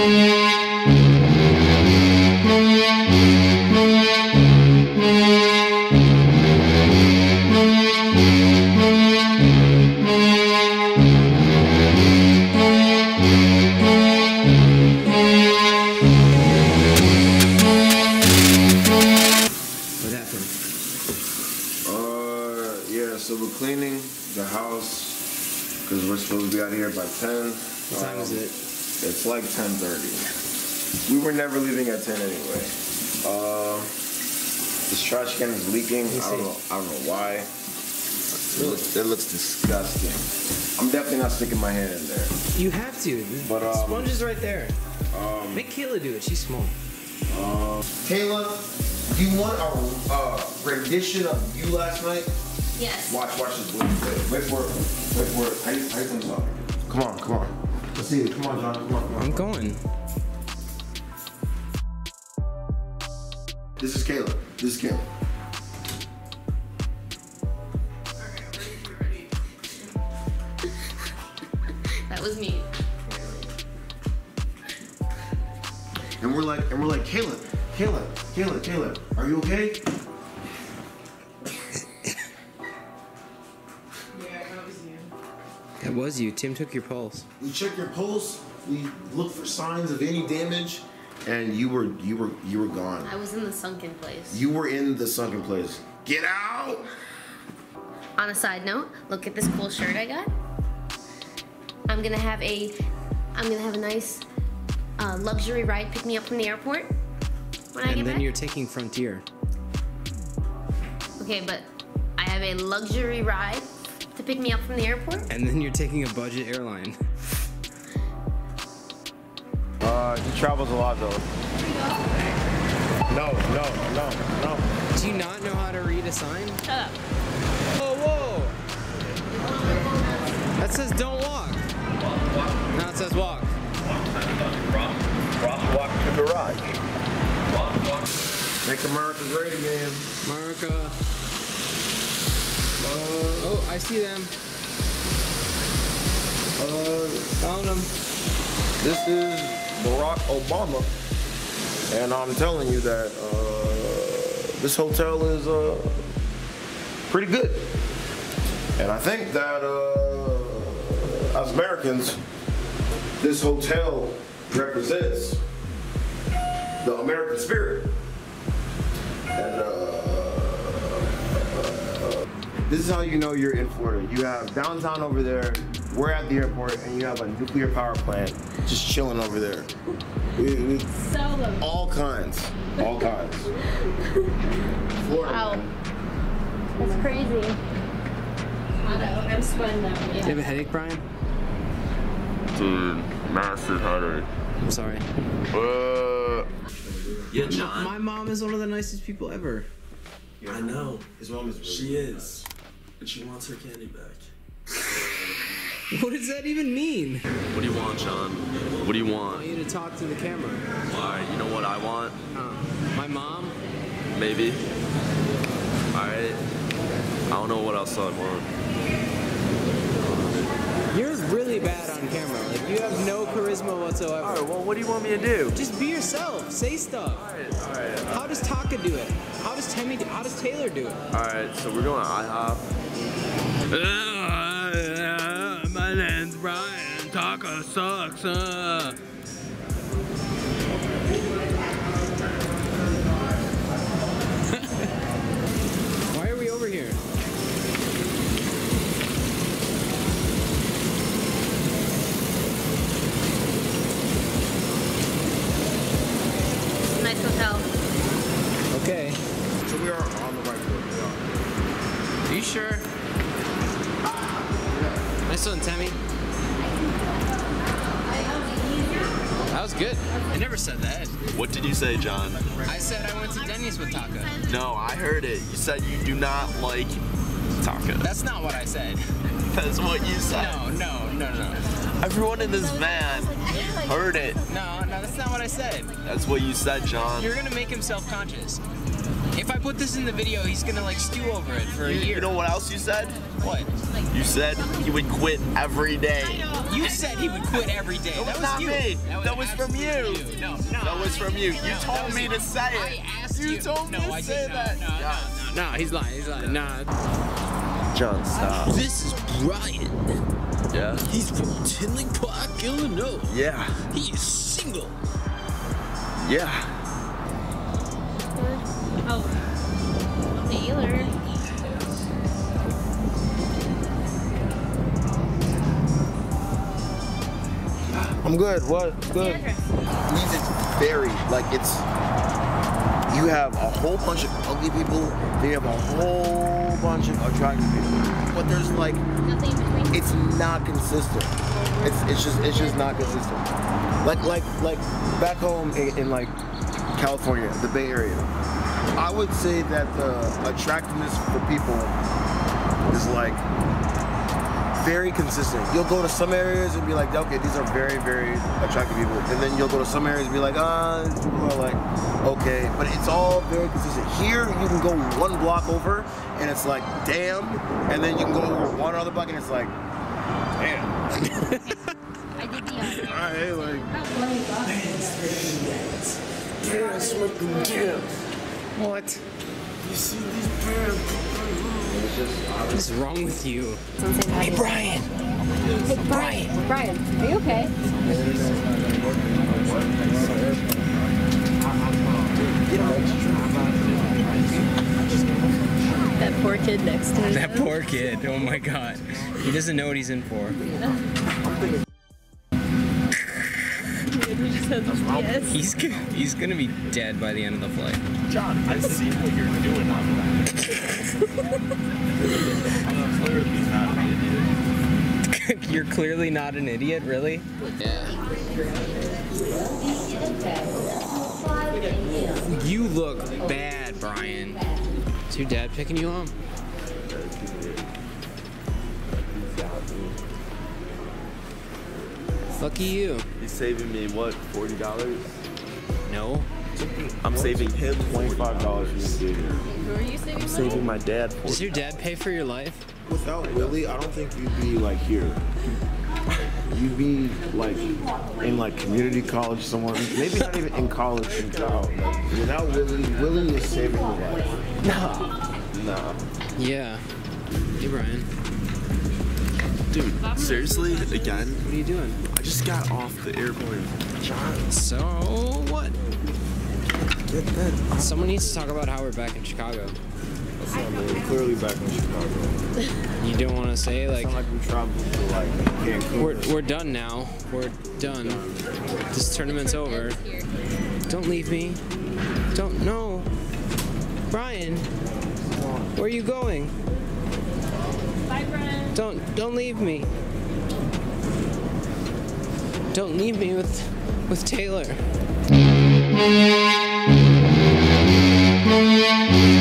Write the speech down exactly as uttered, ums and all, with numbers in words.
So we're cleaning the house because we're supposed to be out here by ten. What time um, is it? It's like ten thirty. We were never leaving at ten anyway. Uh, this trash can is leaking. I don't know. I don't know why. It looks, it looks disgusting. I'm definitely not sticking my hand in there. You have to. The but, um, sponge is right there. Um, Make Kayla do it. She's small. Uh, Kayla, do you want a uh, rendition of you last night? Yes. Watch, watch this. Wait, wait for it. Wait for it. How you, how you think about it? Come on, come on. Let's see it. Come on, John. Come on, come on. I'm going. This is Kayla. This is Kayla. That was me. And we're like, and we're like, Kayla, Kayla, Kayla, Kayla, are you okay? It was you. Tim took your pulse. We checked your pulse. We looked for signs of any damage, and you were you were you were gone. I was in the sunken place. You were in the sunken place. Get out! On a side note, look at this cool shirt I got. I'm gonna have a I'm gonna have a nice uh, luxury ride pick me up from the airport when I get back. And then you're taking Frontier. Okay, but I have a luxury ride to pick me up from the airport. And then you're taking a budget airline. Uh, he travels a lot though. No, no, no, no. Do you not know how to read a sign? Shut up. Whoa, whoa! That says don't walk. Now it says walk. Crosswalk to garage. Make America great again. America. Uh, oh, I see them. Uh, Found them. This is Barack Obama, and I'm telling you that uh, this hotel is uh, pretty good. And I think that uh, as Americans, this hotel represents the American spirit. And uh, this is how you know you're in Florida. You have downtown over there, we're at the airport, and you have a nuclear power plant just chilling over there. We, we, So all kinds, all kinds. Florida. Wow. That's crazy. I'm sweating now. Do you have a headache, Brian? Dude, massive headache. I'm sorry. Uh, Yeah, John. My mom is one of the nicest people ever. I know. His mom is really She is. And she wants her candy back. What does that even mean? What do you want, John? What do you I want? want you to talk to the camera. Alright, you know what I want? Uh, my mom? Maybe. Alright. I don't know what else I want. You're really bad on camera. Like, you have no charisma whatsoever. Alright, well, what do you want me to do? Just be yourself. Say stuff. Alright, alright. How does Taka do it? How does Temmie do? How does Taylor do it? Alright, so we're going to IHOP. My name's Brian. Taka sucks. Uh. Why are we over here? Nice hotel. Okay. So we are on the right road. Are you sure? Nice one, Temmie. That was good. I never said that. What did you say, John? I said I went to Denny's with Taka. No, I heard it. You said you do not like Taka. That's not what I said. That's what you said. No, no, no, no. Everyone in this van heard it. No, no, that's not what I said. That's what you said, John. You're gonna make him self-conscious. If I put this in the video, he's gonna like stew over it for a You, year. you know what else you said? What? You said he would quit every day. You said he would quit every day. That was was not you. me. That was from you. absolutely No, no. That was from you. You No, that told was me you. to say it. I asked You you. told me no, to I say did that. not. No, Yeah. no, no, no. He's lying. He's lying. Nah. John, stop. This is Brian. Yeah. He's from Tinley Park, Illinois. Yeah. He is single. Yeah. Oh, dealer. I'm good. What? Good. Queens is very, like, it's, you have a whole bunch of ugly people, then you have a whole bunch of attractive people. But there's like, Nothing in between. it's not consistent. It's it's just it's just not consistent. Like like like back home in, in like California, the Bay Area, I would say that the attractiveness for people is like very consistent. You'll go to some areas and be like, okay, these are very, very attractive people. And then you'll go to some areas and be like, ah, these people are like, okay. But it's all very consistent. Here, you can go one block over and it's like, damn. And then you can go over one other block and it's like, damn. I did the other. Alright, like, Parents looking damn. What? You see these parents? It's just What is wrong with you? Hey, Brian. Hey, Brian. Brian, are you okay? That poor kid next to me. That poor kid. Oh my god. He doesn't know what he's in for. We just had this P S. He's g- he's gonna be dead by the end of the flight. John, I see what you're doing on that. You're clearly not an idiot, really? Yeah. You look bad, Brian. Is your dad picking you up? Lucky you. He's saving me, what, forty dollars? No. I'm saving him twenty-five dollars for this year. Who are you saving I'm money? saving my dad Does forty. your dad pay for your life? Without Willie, I don't think you'd be like here. You'd be like in like community college somewhere. Maybe not even in college. Without, without Willie, Willie is saving your life. Nah. Nah. Yeah. Hey, Brian. Dude, seriously, again, What are you doing? I just got off the airplane. John, So what? get that. Someone needs to talk about how we're back in Chicago. That's not really clearly back in Chicago. You don't want to say like It's not like we traveled to like Cancun. we're we're done now. We're done. This tournament's over. Don't leave me. Don't no. Brian, where are you going? Bye, Brian. Don't don't leave me. Don't leave me with with Taylor.